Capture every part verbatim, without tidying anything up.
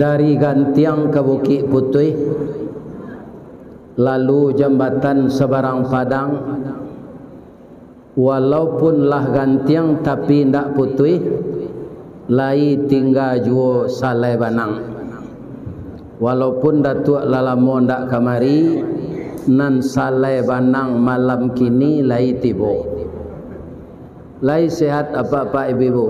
dari Gantiang ke Bukit Putih, lalu jambatan Sebarang Padang, walaupun lah Gantiang tapi ndak putih, lai tinggal juo Salai Banang. Walaupun datuk lalamo ndak kamari, nan Salai Banang malam kini lai tibo. Lai sehat apa Pak Ibu?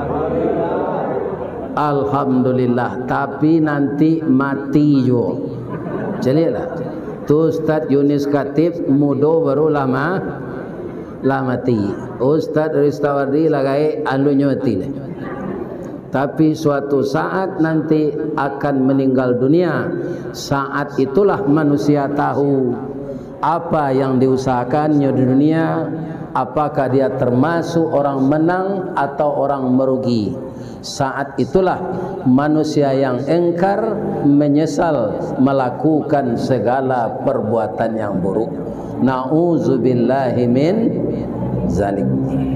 Alhamdulillah. Tapi nanti mati jo. Jelilah. Tu Ustaz Yunis Khatib mudo baru lama lah mati. Ustaz Ristawardi lagai anunya mati. Tapi suatu saat nanti akan meninggal dunia. Saat itulah manusia tahu apa yang diusahakannya di dunia, apakah dia termasuk orang menang atau orang merugi. Saat itulah manusia yang engkar menyesal melakukan segala perbuatan yang buruk. Na'udzubillahi min zalik.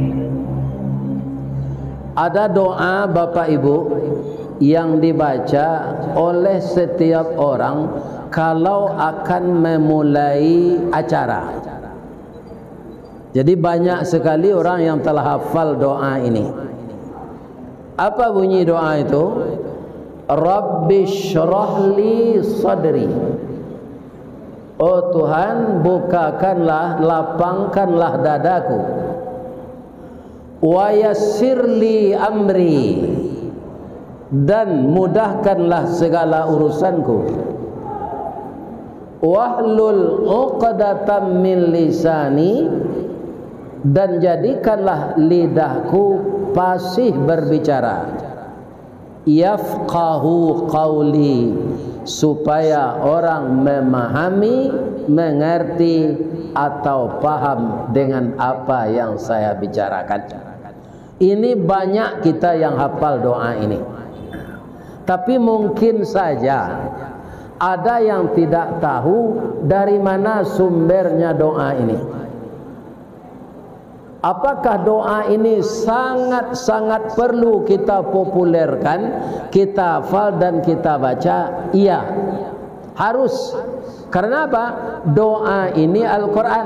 Ada doa Bapak Ibu yang dibaca oleh setiap orang kalau akan memulai acara. Jadi banyak sekali orang yang telah hafal doa ini. Apa bunyi doa itu? Rabbi syrahli sadri. Oh Tuhan, bukakanlah, lapangkanlah dadaku. Wa yassirli amri, dan mudahkanlah segala urusanku. Wahlul uqdatam min lisani, dan jadikanlah lidahku fasih berbicara. Yafqahu qawli, supaya orang memahami, mengerti atau paham dengan apa yang saya bicarakan. Ini banyak kita yang hafal doa ini. Tapi mungkin saja ada yang tidak tahu dari mana sumbernya doa ini. Apakah doa ini sangat-sangat perlu kita populerkan, kita hafal dan kita baca? Iya, harus. Karena apa? Doa ini Al-Quran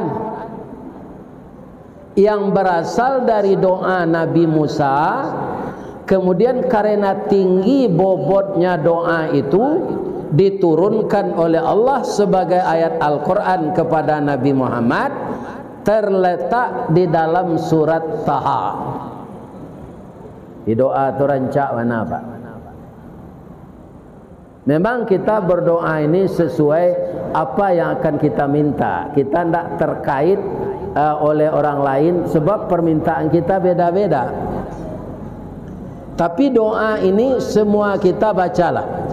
yang berasal dari doa Nabi Musa. Kemudian karena tinggi bobotnya doa itu, diturunkan oleh Allah sebagai ayat Al-Quran kepada Nabi Muhammad, terletak di dalam surat Taha. Di doa itu rancak mana Pak? Memang kita berdoa ini sesuai apa yang akan kita minta. Kita tidak terkait uh, oleh orang lain, sebab permintaan kita beda-beda. Tapi doa ini semua kita bacalah.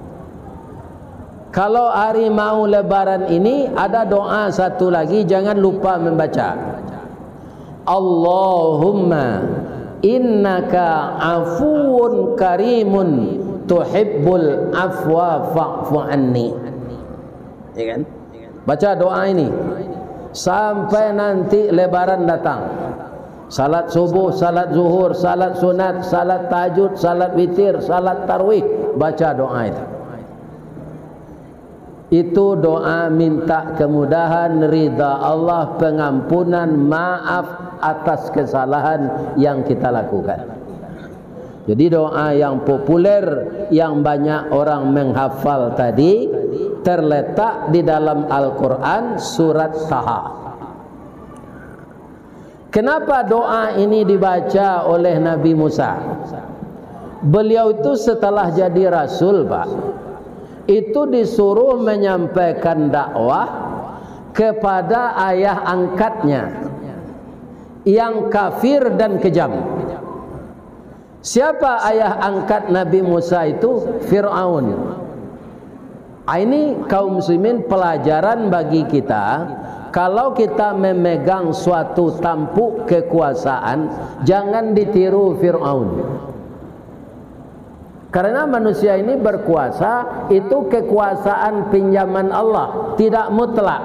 Kalau hari mau lebaran ini ada doa satu lagi, jangan lupa membaca. Allahumma innaka afuwun karimun tuhibbul afwa fa'fu anni. Ya kan? Baca doa ini sampai nanti lebaran datang. Salat subuh, salat zuhur, salat sunat, salat tahajud, salat witir, salat tarawih, baca doa itu. Itu doa minta kemudahan, ridha Allah, pengampunan, maaf atas kesalahan yang kita lakukan. Jadi doa yang populer, yang banyak orang menghafal tadi, terletak di dalam Al-Quran surat Taha. Kenapa doa ini dibaca oleh Nabi Musa? Beliau itu setelah jadi Rasul Pak, itu disuruh menyampaikan dakwah kepada ayah angkatnya yang kafir dan kejam. Siapa ayah angkat Nabi Musa itu? Fir'aun. Ini kaum muslimin pelajaran bagi kita. Kalau kita memegang suatu tampuk kekuasaan, jangan ditiru Fir'aun. Karena manusia ini berkuasa, itu kekuasaan pinjaman Allah, tidak mutlak.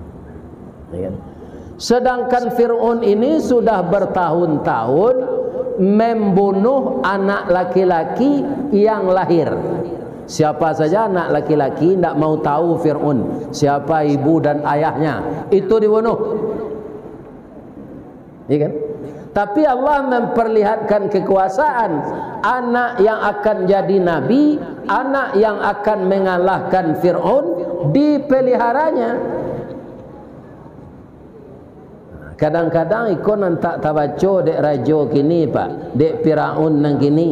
Sedangkan Fir'aun ini sudah bertahun-tahun membunuh anak laki-laki yang lahir. Siapa saja anak laki-laki tidak mau tahu Fir'aun siapa ibu dan ayahnya, itu dibunuh. Iya kan? Tapi Allah memperlihatkan kekuasaan anak yang akan jadi nabi, anak yang akan mengalahkan Fir'aun, dipeliharanya. Kadang-kadang ikon tak tabaco dek rajo kini pak, dek Fir'aun nang kini.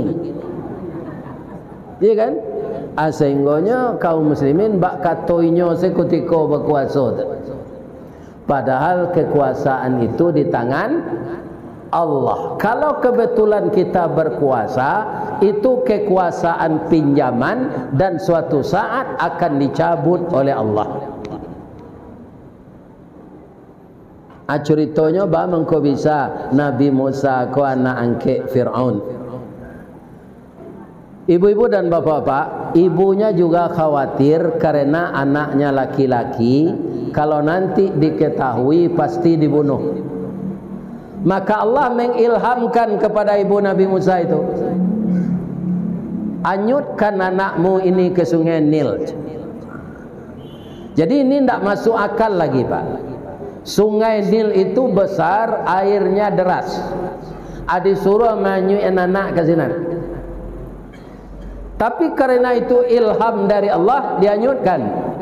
Iya kan? Sehinggonya kaum muslimin bak katoinyo sekutiko berkuasa. Padahal kekuasaan itu di tangan Allah. Kalau kebetulan kita berkuasa, itu kekuasaan pinjaman dan suatu saat akan dicabut oleh Allah. Acuritonya bah mengko bisa Nabi Musa ko anak angke Fir'aun. Ibu-ibu dan bapak-bapak, ibunya juga khawatir karena anaknya laki-laki, kalau nanti diketahui pasti dibunuh. Maka Allah mengilhamkan kepada ibu Nabi Musa itu, anyutkan anakmu ini ke sungai Nil. Jadi ini tidak masuk akal lagi pak. Sungai Nil itu besar, airnya deras. Adi suruh menyuit anak ke sini. Tapi karena itu ilham dari Allah, dianyutkan.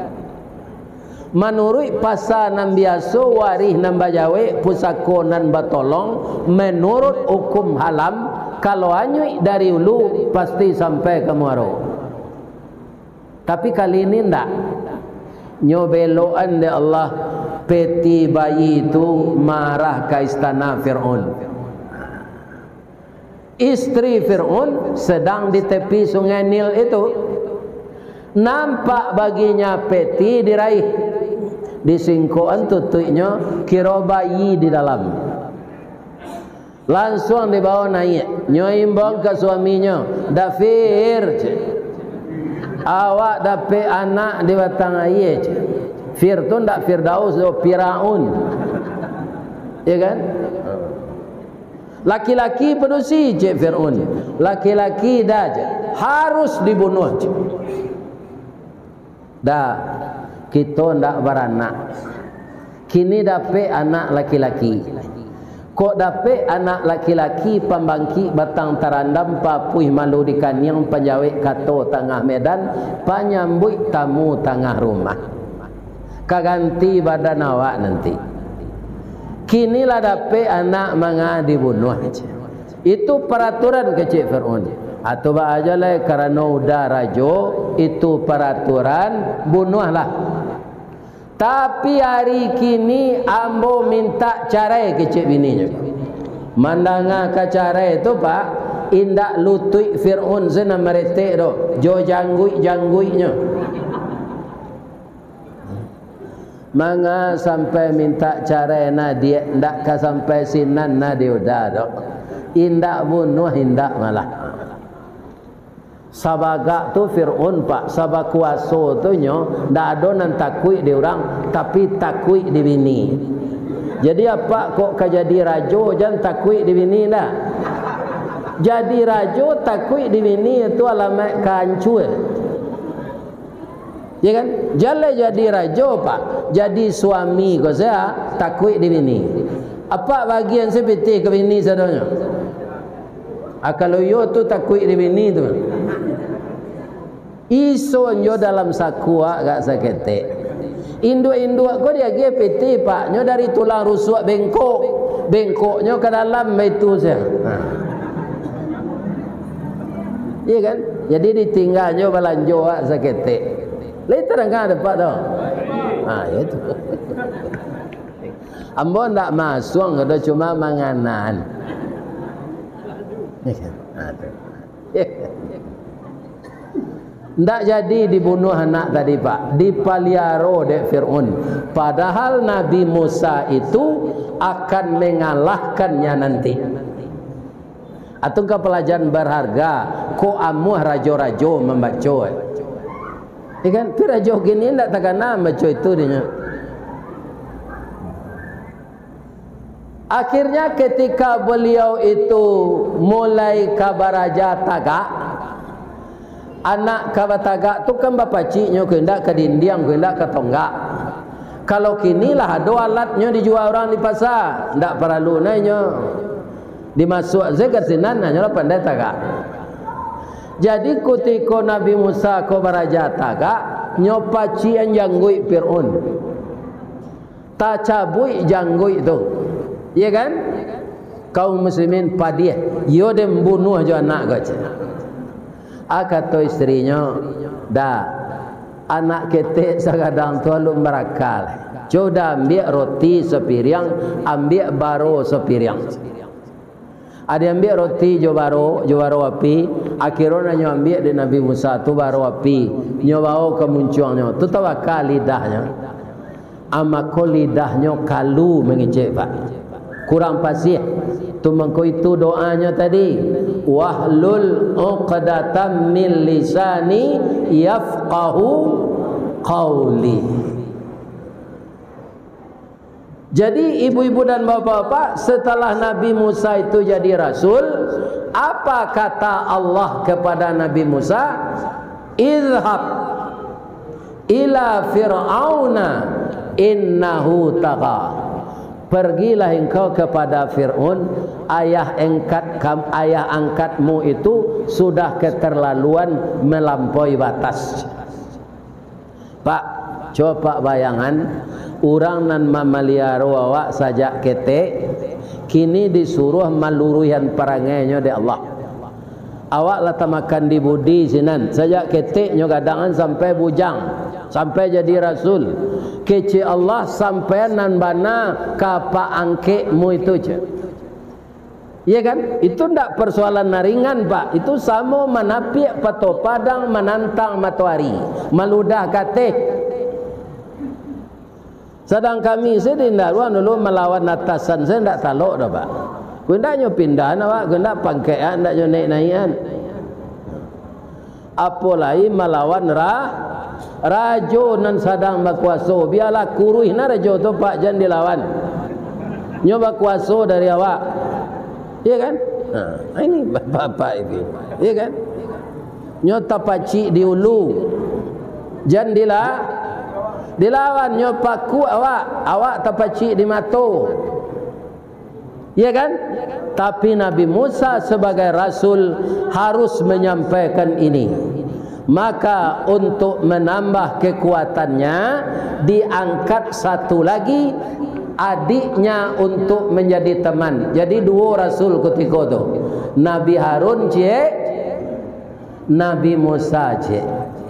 Menurut pasal nan biasa warih nan bajawe pusako nan batolong, menurut hukum halam, kalau anyut dari ulu pasti sampai ke muaro. Tapi kali ini ndak. Nyobeloan de Allah, peti bayi itu marah ke istana Fir'aun. Istri Fir'aun sedang di tepi sungai Nil itu, nampak baginya peti diraih, disingkoan tutupnya, kira bayi di dalam. Langsung dibawa naik, nyoimbang ke suaminya, Dafir, awak dapat anak di batang air. Fir tu ndak Firdaus, Firaun, ya kan? Laki-laki penusi je Fir'aun, laki-laki dah je harus dibunuh je. Dah kita ndak beranak, kini dapat anak laki-laki. Kok dapat anak laki-laki pembangki batang tarandam papuih malu di kanyang penjawik kato tengah medan, penyambut tamu tengah rumah. Kaganti badan awak nanti. Kinilah dapat anak manga dibunuh. Itu peraturan kecil Fir'aun. Atau bah aja lah karena udah rajo, itu peraturan, bunuhlah. Tapi hari kini ambo minta carai kecil bininya. Mandanga ke carai itu pak, indak lutui Fir'aun sana meretek do, jo janggui-jangguinya. Manga sampai minta cara na dia ndak ka sampai sinan na dia udah dok. Indak bunuh indak malah. Sabaga tu Fir'aun pak, sabak kuasa tu nyo ndak ada nan takui di orang, tapi takui di bini. Jadi apa kok kajadi rajo jangan takui di bini dah. Jadi rajo takui di bini itu alamat kancur. Ya kan? Jale jadi rajo pak, jadi suami kau saya takui di bini. Apa bagian seperti ke bini sadanya? Ah, kalau yo tu takui di bini tu. Iso nyo dalam sakua gak sakete. Induk-induk kau dia ge peti pak, nyo dari tulang rusuk bengkok, bengkoknya ke dalam itu saya. Iya kan? Jadi ditinggalnya balanjo gak sakete. Lain terangkan dapat tau. Ah itu. Ambo ndak masuk kada cuma manganan. Ndak jadi dibunuh anak tadi pak, dipaliaro dek Fir'aun. Padahal Nabi Musa itu akan mengalahkannya nanti. Atau ke pelajaran berharga, ko amuh rajo-rajo membaca. Ikan tu rajo gini ndak takkan nama baca itu dia. Akhirnya ketika beliau itu mulai kabaraja tagak, anak kabatagak tu kan bapa ciknya kehendak ke dindiang, kehendak ke tonggak. Kalau kinilah ada alatnya dijual orang di pasar, ndak perlu nanya dimasuk zakat sinan hanya pandai tagak. Jadi ketika Nabi Musa ko baraja tagak, nyopaci yang janggui Fir'aun, tak cabui janggui tu, iya kan? Kaum muslimin padih, yo dem bunuh jo anak kau. Kata istrinya, dah anak ketek sekadang tu lu merakal. Coba ambil roti sepiring, ambil baro sepiring. Ada ambil roti jo baro, jo baro api. Akhirnya nyo ambil di Nabi Musa tu baro api. Nyo bawa ke muncungnya. Tu tawakal lidahnya. Amako lidahnya kalu mengecek pak. Kurang pasih. Tu mengko itu doanya tadi, wahlul uqdatam min lisani yafqahu qawli. Jadi ibu-ibu dan bapak-bapak, setelah Nabi Musa itu jadi rasul, apa kata Allah kepada Nabi Musa? Idhab ila fir'auna innahu tagha. Pergilah engkau kepada Fir'aun, ayah angkat kam, ayah angkatmu itu sudah keterlaluan melampaui batas. Pak, coba bayangan, orang nan mamaliaro awak sajak ketek, kini disuruh maluruhan perangainya de Allah. Awak lata makan di budi sinan, sajak keteknya kadangan sampai bujang, sampai jadi rasul. Kece Allah sampai nan bana kapa angkekmu itu je. Iya kan? Itu ndak persoalan naringan pak. Itu sama manapiak pato padang menantang matahari, maludah kateh. Sedang kami sedindak dulu melawan atasan saya ndak talok dah pak. Gendaknya pindah nak, gendak pangkean, ndaknya naik-naikan. Apalagi melawan rah rajo nan sadang berkuasa, biarlah kuruh na rajo tu pak jangan dilawan. Nyoba kuasa dari awak, iya kan? Nah, ini bapak itu, iya kan? Nyota pacik di ulu, jangan dilah dilawan. Nyopa ku awak, awak tapacik di mato, iya kan? Tapi Nabi Musa sebagai rasul harus menyampaikan ini. Maka untuk menambah kekuatannya diangkat satu lagi adiknya untuk menjadi teman. Jadi dua rasul ketika itu, Nabi Harun cek, Nabi Musa cek.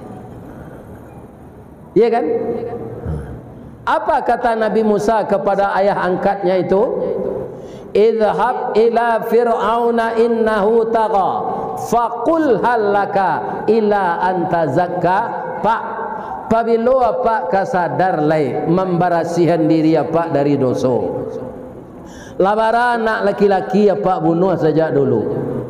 Iya kan? Apa kata Nabi Musa kepada ayah angkatnya itu? Idhab ila fir'auna innahu tagha faqul halaka ila anta zakka. Pak, pabilo apa kasadar lai membarasihan diri apa dari dosa. Labara anak laki-laki apa bunuh saja dulu.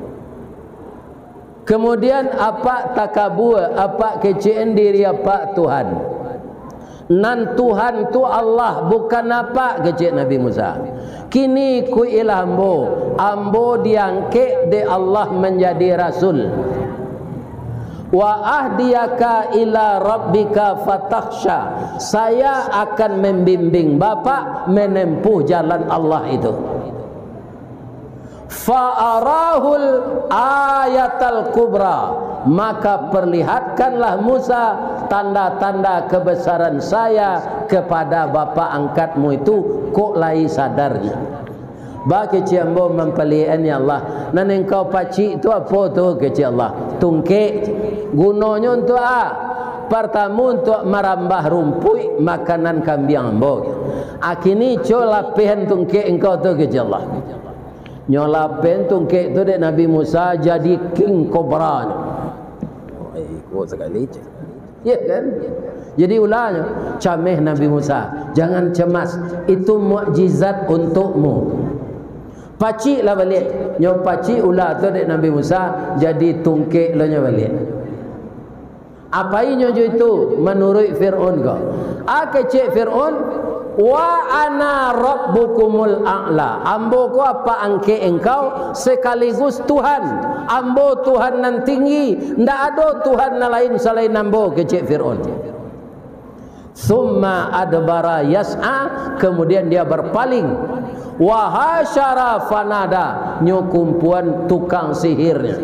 Kemudian apa takabur, apa keceen diri apa Tuhan. Nan Tuhan tu Allah bukan apa kecek Nabi Musa. Kini ku ilah ambo, ambo diangkat de Allah menjadi rasul. Wa ahdiyaka ila rabbika fatakhsha. Saya akan membimbing bapa menempuh jalan Allah itu. Fa'arahul ayatal kubra. Maka perlihatkanlah Musa tanda-tanda kebesaran saya kepada bapa angkatmu itu. Kok lai sadarnya bagi ciambo mempelian ya Allah. Nan engkau pacik tu apa tu kecil Allah? Tungkek gunanya untuk ah pertama untuk merambah rumput makanan kambing ambo. Akini co lapihan tungkek engkau tu kecil Allah. Nyolapen tungkek tu dek Nabi Musa jadi king cobra. Eh, kau sekali je. Ya kan? Jadi ulahnya cameh Nabi Musa, jangan cemas, itu mukjizat untukmu. Paciklah balik. Nyo pacik ulah tu dek Nabi Musa jadi tungkek lo nyo balik. Apa inyo jo itu menurut Fir'aun kau? Ah kecek Fir'aun wa ana rabbukumul a'la, ambo ko apa angke engkau sekaligus Tuhan, ambo Tuhan nan tinggi, ndak ada Tuhan na lain selain ambo, kecik Fir'aun. Summa adbara yas'a, kemudian dia berpaling, wa hasyara fanada, nyokumpuan tukang sihirnya.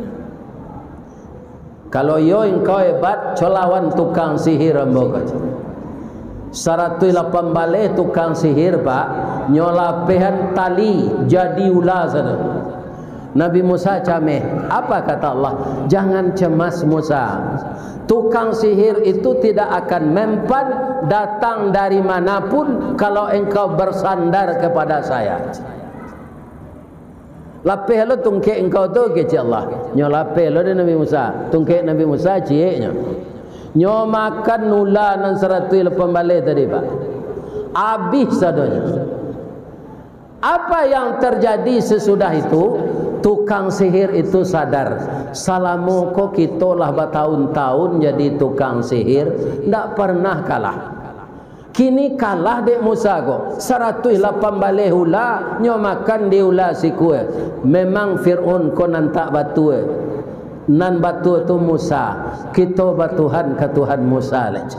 Kalau yo engkau hebat, colawan tukang sihir ambo kata. Seratus lapan balik tukang sihir pak, nyolapehan tali jadi ular sana. Nabi Musa cameh. Apa kata Allah? Jangan cemas Musa. Tukang sihir itu tidak akan mempan datang dari manapun kalau engkau bersandar kepada saya. Lapeh lo tungkek engkau tu kecik Allah. Nyolapeh lo dari Nabi Musa. Tungkek Nabi Musa cieknya. Nyo makan nula nan seratus lapan balik tadi pak, habis sadanya. Apa yang terjadi sesudah itu? Tukang sihir itu sadar, salamu kok kita lah bertahun-tahun jadi tukang sihir, ndak pernah kalah. Kini kalah dek Musa kok seratus lapan balik hula, nyo makan di hula si kue. Memang Fir'aun kau nantak batu eh. Nan batu tu Musa, kita batuhan ke Tuhan Musa lagi.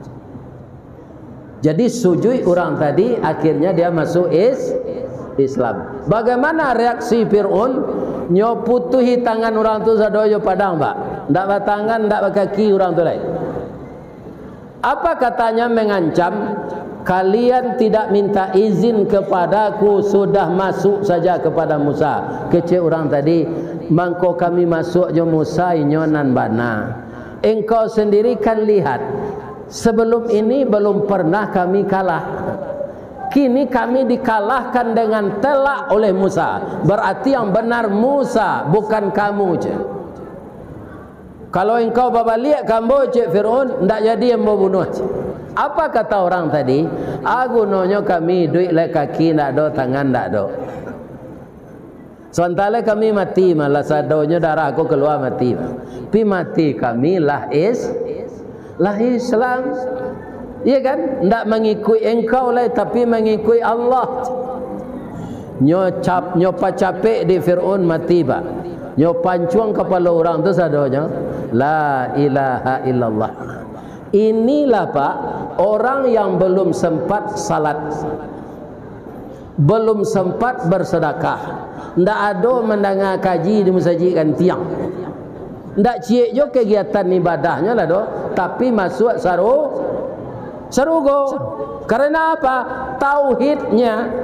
Jadi sujui orang tadi, akhirnya dia masuk is Islam. Bagaimana reaksi Fir'aun? Nyo putuhi tangan orang tu sadoyo padang pak, ndak batangan, ndak bakaki orang tu lain. Apa katanya? Mengancam, kalian tidak minta izin kepadaku, sudah masuk saja kepada Musa. Kecil orang tadi, mangko kami masuk jo Musa inyonan bana. Engkau sendiri kan lihat, sebelum ini belum pernah kami kalah. Kini kami dikalahkan dengan telak oleh Musa. Berarti yang benar Musa, bukan kamu je. Kalau engkau babaliak kamu cik Fir'aun, ndak jadi yang mau bunuh. Apa kata orang tadi? Aku nonyo kami duit le kaki ndak do, tangan ndak do. Sementara kami mati malah sadonya darah aku keluar mati. Pi mati kami lah is lah Islam. Iya kan? Ndak mengikui engkau lah, tapi mengikui Allah. Nyo cap nyo capek di Fir'aun mati pak. Nyo pancuang kepala orang tu sadonya la ilaha illallah. Inilah pak orang yang belum sempat salat, belum sempat bersedekah, ndak ada mendengar kaji di masjid kan tiang, ndak ciek jo kegiatan ibadahnya lah do, tapi masuk saru sarugo. Karena apa? Tauhidnya.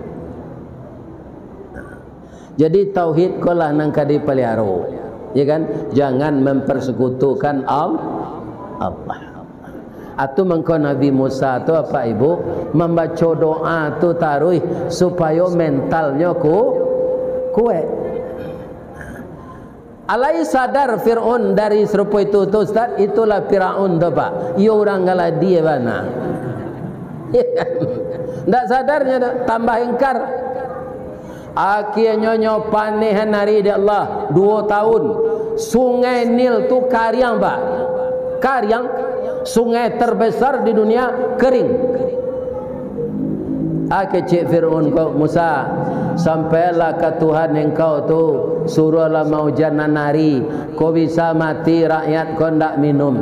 Jadi tauhid kolah nang kadi pelihara, ya kan? Jangan mempersekutukan Allah. Atau mengko Nabi Musa tu apa ibu membaca doa tu taruh supaya mentalnya ku kuat. Alai sadar Fir'aun dari serupa itu tu Ustaz, itulah Fir'aun tu pak. Ia orang ngalah dia bana. Ndak sadarnya dah, tambah ingkar. Akhirnya nyo panehan hari di Allah dua tahun. Sungai Nil tu karyang pak, karyang. Sungai terbesar di dunia kering. Ah kecik Fir'aun kau Musa, sampailah ke Tuhan engkau tu, suruhlah mau janan nari, kau bisa mati rakyat kau ndak minum.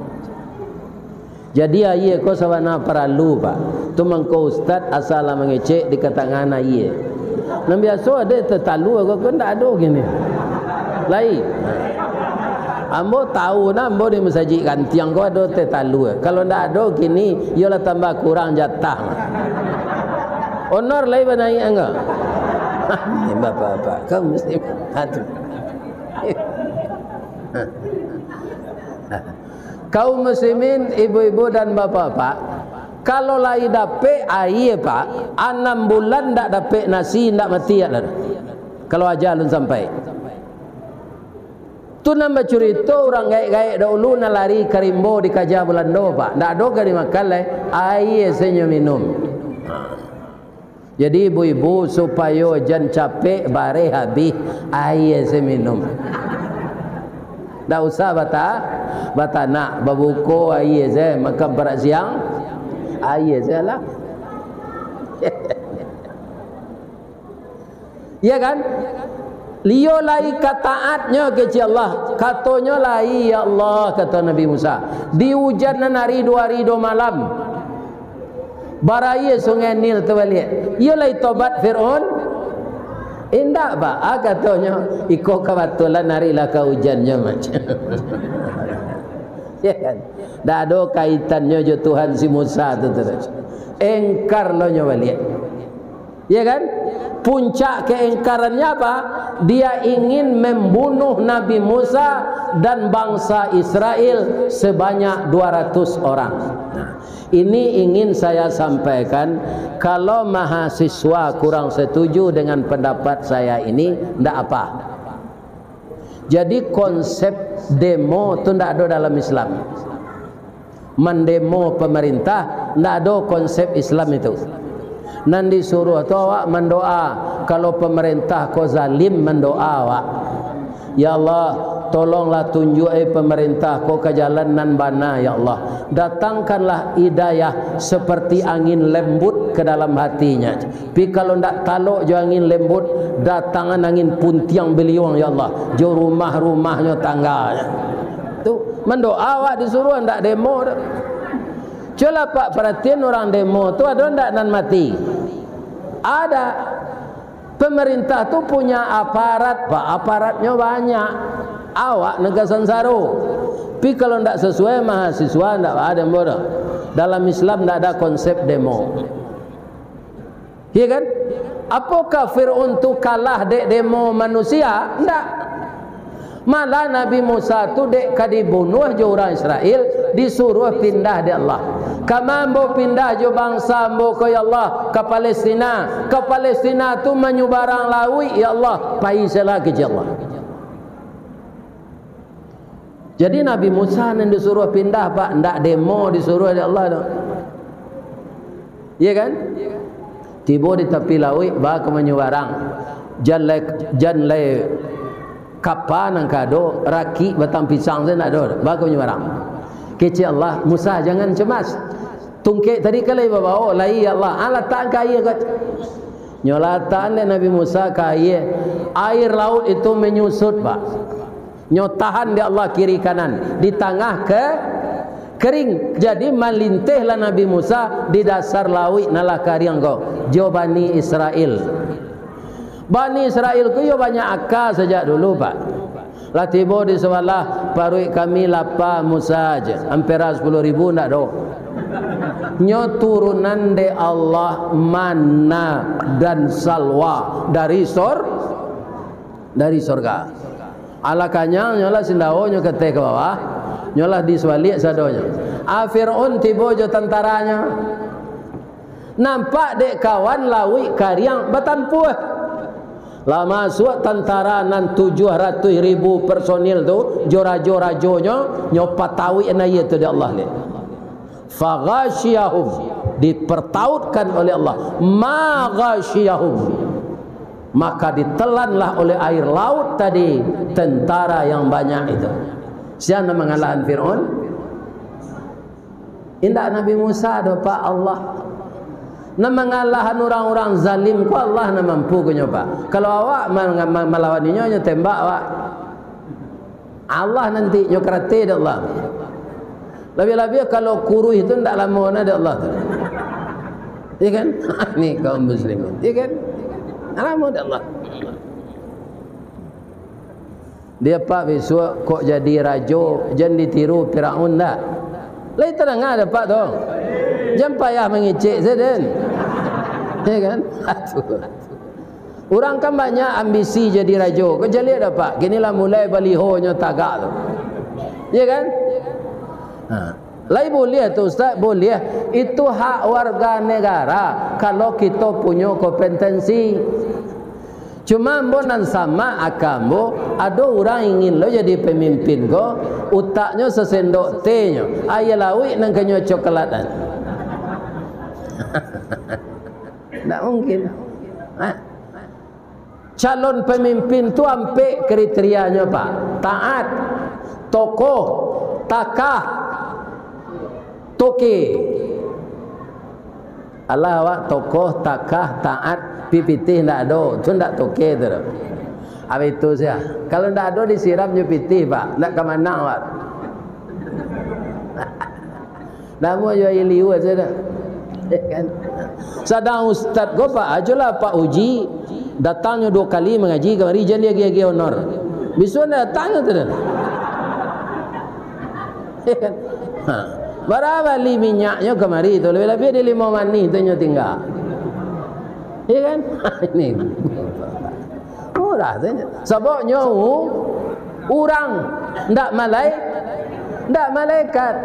Jadi ayah kau sawana perlu pak. Tu mengkau ustaz asal mengecek di katangan ayah. Nam biasa ada tetalu kau kau ndak ada gini. Lain. Ambo tahu na ambo di masjid kan tiang kau ada tetalu. Kalau ndak ada gini, ialah tambah kurang jatah. Honor lain naik enggak? Ni bapak-bapak, kau mesti hatu. Kaum muslimin, ibu-ibu dan bapak-bapak, kalau lai dapat air pak, enam bulan ndak dapat nasi, ndak mati ya lah. Kalau ajalun sampai. Tu nama cerita orang gaik-gaik dahulu na lari karimbo di Kaja Belanda pak. Ndak ada kali makan lai air senyo minum. Jadi ibu-ibu supaya jangan capek bare habis air saya minum. Tak usah bata bata nak berbuka air saya makan berat siang air saya lah. Ya kan? Liyo lai kataatnya ke Allah, katanya lai ya Allah, kata Nabi Musa. Di hujan hari dua hari dua malam. Baraya sungai Nil tu balik. Iyo lai tobat Fir'aun. Indah pak, ah, katanya ikut kebetulan hari lah ke hujannya macam. Ya kan? Tak ada kaitannya jo Tuhan si Musa tu terus. Engkar lo nya balik. Ya kan? Puncak keengkarannya apa? Dia ingin membunuh Nabi Musa dan bangsa Israel sebanyak dua ratus orang. Nah, ini ingin saya sampaikan, kalau mahasiswa kurang setuju dengan pendapat saya ini, tidak apa. Jadi konsep demo itu tidak ada dalam Islam. Mendemo pemerintah, tidak ada konsep Islam itu. Nan disuruh tu awak mendoa, kalau pemerintah kau zalim mendoa awak, ya Allah tolonglah tunjuk eh pemerintah kau ke jalan nan bana, ya Allah datangkanlah hidayah seperti angin lembut ke dalam hatinya. Tapi kalau ndak taluk jo angin lembut, datangan angin puntiang beliung, ya Allah jo rumah-rumahnya tangganya. Tu mendoa awak disuruh, ndak demo dah. Coba pak perhatian orang demo tu ada ndak nan mati? Ada. Pemerintah tu punya aparat pak, aparatnya banyak. Awak negara sansaro. Tapi kalau ndak sesuai mahasiswa ndak ada bodoh. Dalam Islam ndak ada konsep demo. Iya kan? Apakah Fir'aun tu kalah dek demo manusia? Ndak. Malah Nabi Musa tu dek kadibunuh je orang Israel, disuruh pindah di Allah. Kama ambo pindah je bangsa ambo ke ya Allah ke Palestina. Ke Palestina tu menyubarang lawi ya Allah, pai salah ke Allah. Jadi Nabi Musa yang disuruh pindah pak, ndak demo disuruh di Allah tu. Iya kan? Tiba di tepi lawi ba ke menyubarang. Jan jan le kapan ang kado raki batang pisang saya nak ada bagunya barang kecil Allah. Musa jangan cemas, tungkek tadi kali bawa lai Allah Allah tak kaya kat nyolatan le Nabi Musa kaya air laut itu menyusut pak, nyotahan di Allah kiri kanan di tengah ke kering, jadi malintihlah Nabi Musa di dasar laut nalah kariang kau jo Bani Israel. Bani Israel ku yo banyak akal sejak dulu pak. Lah tiba di sebelah parui kami lapa Musa aja, hampir sepuluh ribu ndak do. Nyo turunan de Allah manna dan salwa dari sor dari surga. Ala kanyang nyolah sindao nyo kete ke bawah, nyolah diswalik sadonya. A Fir'aun tiba jo tentaranya. Nampak dek kawan lawi kariang batampuh. Lama suat tentara nan tujuh ratus ribu personil tu jora-jora-jonyo nyopatawi na ye tu di Allah ni. Faghashiyahum, dipertautkan oleh Allah. Ma ghashiyahum, maka ditelanlah oleh air laut tadi tentara yang banyak itu. Siapa mengalahkan Fir'aun? Indah Nabi Musa dapat Allah. Nak mengalahkan orang-orang zalim ku Allah nak mampu ku nyoba. Kalau awak melawaninya nyo tembak awak, Allah nanti nyo kerate dak Allah. Lebih-lebih kalau kuruh itu ndak lama dak Allah tu. Ya kan? Ni kaum muslimin. Ya kan? Lama dak Allah. Dia pak besok kok jadi raja, jangan ditiru Firaun dak. Lai tenang ada pak tu. Jangan payah mengicik seden. Ya kan? Orang kan banyak ambisi jadi raja. Kau jeli ada pak. Kinilah mulai balihonya tagak tu. Ya kan? Ha. Lai boleh tu ustaz, boleh. Itu hak warga negara kalau kita punya kompetensi. Cuma bonan sama akambo, ada orang ingin lo jadi pemimpin ko, utaknya sesendok tehnya. Ayalawi nang kenyo coklatan. Tak mungkin. Ha? Calon pemimpin tu ampe kriterianya pak, taat, tokoh, takah, toke. Allah awak tokoh, takah, taat, pipitih ndak ada, tu ndak toke tu. Apa itu saya? Kalau ndak ada disiram je pitih pak, ndak ke mana pak? Nama je iliu saja. Kan? Sadang ustaz ko pak, ajalah Pak Uji datangnya dua kali mengaji kemari jadi lagi honor. Bisu datangnya tu. Kan? Ha. Berapa li minyaknya kemari tu lebih-lebih di lima mani tu tinggal. Ya kan? Ini murah saja. Sebabnya orang ndak malai ndak malaikat.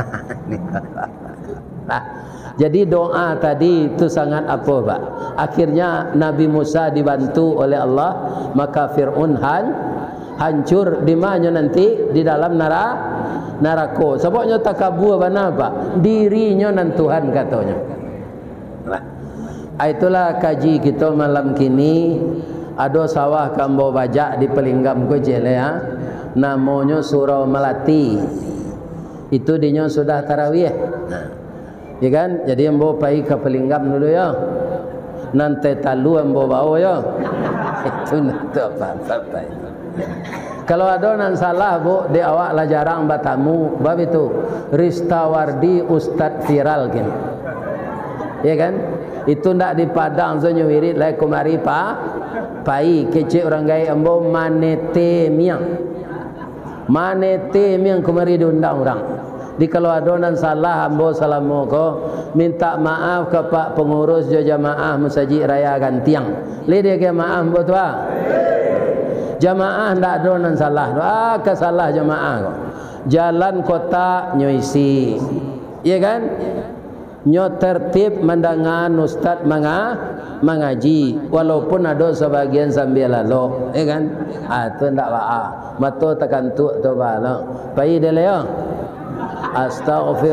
Nah, jadi doa tadi itu sangat apa pak? Akhirnya Nabi Musa dibantu oleh Allah, maka Fir'aun han, hancur di mana nanti di dalam neraka. Narako. Sebabnya takabur mana pak? Dirinya nan Tuhan katanya. Nah, itulah kaji kita malam kini. Ada sawah kambo bajak di Pelinggam ko jele ya. Namanya Surau Melati. Itu dinya sudah tarawih. Nah, ya kan? Jadi ambo pai ke Pelinggam dulu ya. Nanti talu ambo bawa ya. Itu nanti apa-apa itu. Kalau ada nan salah bu, di awak lah jarang batamu. Bab itu Ristawardi Ustadz viral kan. Ya kan? Itu ndak di Padang so nyuwirit lai kumari pa pai kecik orang gaya ambo manete miang. Manete miang kumari diundang orang. Di kalau ada nan salah ambo salamu ko minta maaf ke Pak pengurus jamaah Masjid Raya Gantiang. Le dia ke maaf buat apa? Jamaah ndak ada nan salah. Ah ke salah jamaah ko. Jalan kota nyoisi. Ya kan? Nyo tertib mendengar ustaz menga, mengaji walaupun ada sebagian sambil lalu, ya kan? Ah tu ndak apa. Mato tekan tu tu bala. Pai dia ya.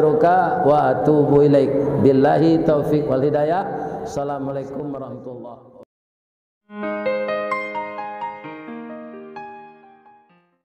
Astaghfiruka wa atubu ilaik. Billahi taufik wal hidayah. Assalamualaikum warahmatullahi